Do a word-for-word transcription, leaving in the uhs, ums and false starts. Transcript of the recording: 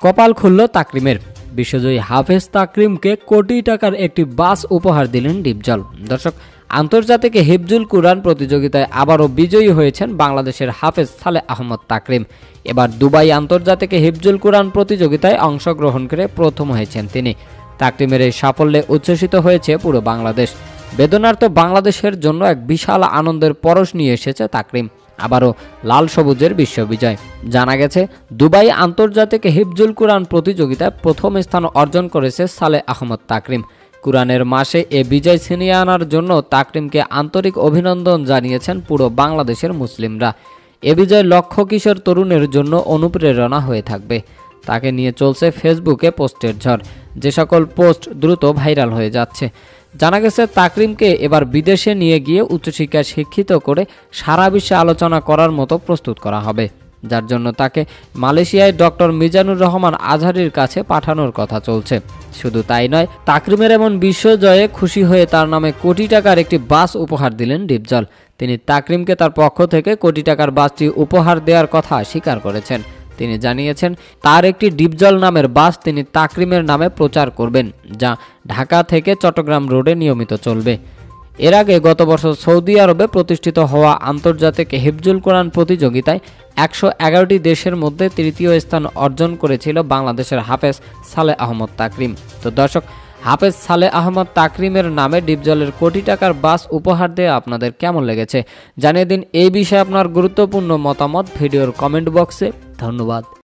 কপাল খুলল তাকরিমের। বিশ্বজয়ী হাফেজ তাকরিমকে কোটি টাকার একটি বাস উপহার দিলেন ডিপজল। দর্শক, আন্তর্জাতিক হিফজুল কুরআন প্রতিযোগিতায় আবারও বিজয়ী হয়েছেন বাংলাদেশের হাফেজ সালেহ আহমদ তাকরিম। এবার দুবাই আন্তর্জাতিক হিফজুল কুরআন প্রতিযোগিতায় অংশগ্রহণ করে প্রথম হয়েছেন তিনি। তাকরিমের এই সাফল্যে উচ্ছ্বসিত হয়েছে পুরো বাংলাদেশ। বেদনার্ত বাংলাদেশের জন্য এক বিশাল আনন্দের পরশ নিয়ে এসেছে তাকরিম। আবারও লাল সবুজের বিশ্ববিজয়। জানা গেছে, দুবাই আন্তর্জাতিক হিফজুল কুরআন প্রতিযোগিতায় প্রথম স্থান অর্জন করেছে সালেহ আহমদ তাকরিম। কুরআনের মাসে এ বিজয় ছিনিয়ে আনার জন্য তাকরিমকে আন্তরিক অভিনন্দন জানিয়েছেন পুরো বাংলাদেশের মুসলিমরা। এ বিজয় লক্ষ কিশোর তরুণের জন্য অনুপ্রেরণা হয়ে থাকবে। তাকে নিয়ে চলছে ফেসবুকে পোস্টের ঝড়, যে সকল পোস্ট দ্রুত ভাইরাল হয়ে যাচ্ছে। জানা গেছে, তাকরিমকে এবার বিদেশে নিয়ে গিয়ে উচ্চশিক্ষায় শিক্ষিত করে সারা বিশ্বে আলোচনা করার মতো প্রস্তুত করা হবে, যার জন্য তাকে মালয়েশিয়ায় ডক্টর মিজানুর রহমান আজহারীর কাছে পাঠানোর কথা চলছে। শুধু তাই নয়, তাকরিমের এমন বিশ্বজয়ে খুশি হয়ে তার নামে কোটি টাকার একটি বাস উপহার দিলেন ডিপজল। তিনি তাকরিমকে তার পক্ষ থেকে কোটি টাকার বাসটি উপহার দেওয়ার কথা স্বীকার করেছেন। তিনি জানিয়েছেন, তার একটি ডিপজল নামের বাস তিনি তাকরিমের নামে প্রচার করবেন, যা ঢাকা থেকে চট্টগ্রাম রোডে নিয়মিত চলবে। এর আগে গত বছর সৌদি আরবে প্রতিষ্ঠিত হওয়া আন্তর্জাতিক হিফজুল কুরআন প্রতিযোগিতায় একশো এগারোটি দেশের মধ্যে তৃতীয় স্থান অর্জন করেছিল বাংলাদেশের হাফেজ সালেহ আহমদ তাকরিম। তো দর্শক, হাফেজ সালেহ আহমদ তাকরিমের নামে ডিপজলের কোটি টাকার বাস উপহার দিয়ে আপনাদের কেমন লেগেছে জানিয়ে দিন। এই বিষয়ে আপনার গুরুত্বপূর্ণ মতামত ভিডিওর কমেন্ট বক্সে। ধন্যবাদ।